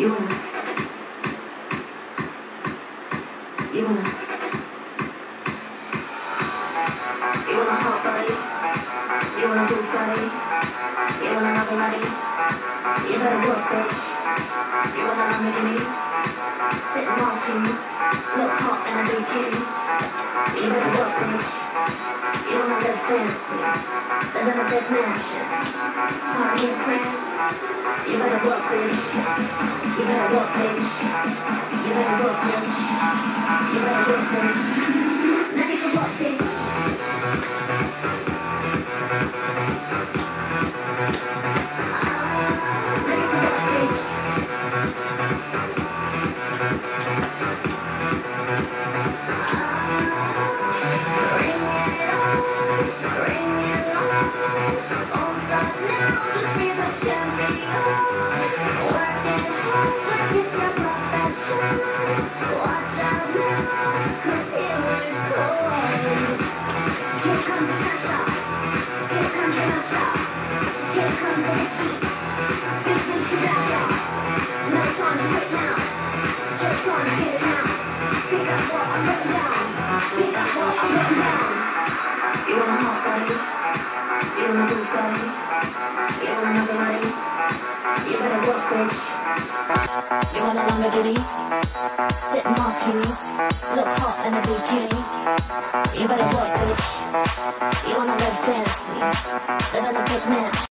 You wanna, you wanna, you wanna hot body, you wanna Bugatti, you wanna Maserati, you better work, bitch. You wanna Lamborghini, sit in martinis, look hot in a bikini. You better work, bitch. You wanna live fancy, live in a big mansion, party in France. You better work, bitch. You better work, bitch. You better work, bitch. You better work, bitch. Now get to work, bitch. Now get to work, bitch. Bring it on, bring it on. Don't stop now, just be the champion. Work it hard, like it's your profession. Watch out now, 'cause here it comes. Here comes Sasha, here comes Sasha, here comes the heat. Big beat to Sasha. No time to wait now, just trying to get it now. Pick up what I'm putting down, pick up what I'm putting down. You wanna hot body, you wanna Bugatti, you wanna Maserati, you better work, bitch. You wanna Lamborghini, sit in martinis, look hot in a bikini. You better work, bitch. You wanna live fancy, live in a big mansion.